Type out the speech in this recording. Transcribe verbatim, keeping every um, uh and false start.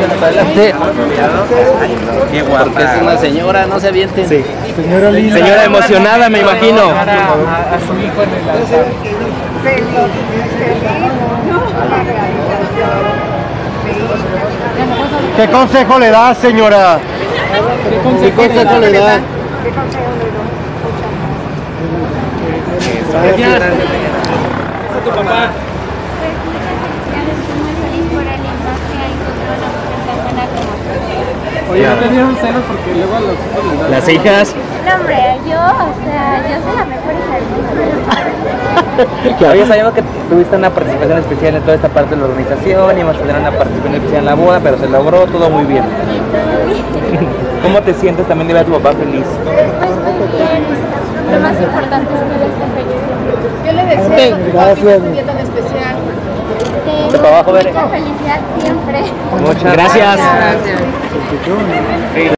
para adelante. Qué guapa. Porque es una señora, no se avienten. Sí. Señora linda. Señora emocionada, me imagino. A, a su hijo en el altar. ¿Qué consejo le da, señora? ¿Qué consejo le da? Gracias. A tu papá. Oye, ¿no te dieron celos porque luego a los hijos les dan? Las hijas. No, hombre, yo, o sea, yo soy la mejor hija del mundo. Oye, sabemos que tuviste una participación especial en toda esta parte de la organización, íbamos a tener una participación especial en la boda, pero se logró todo muy bien. ¿Cómo te sientes también de ver a tu papá feliz? Pues muy bien, lo más importante es que él esté feliz siempre. ¿Qué le deseas a tu papi en este día tan especial? Que De para abajo, mucha Bere. felicidad siempre. Muchas gracias. Gracias.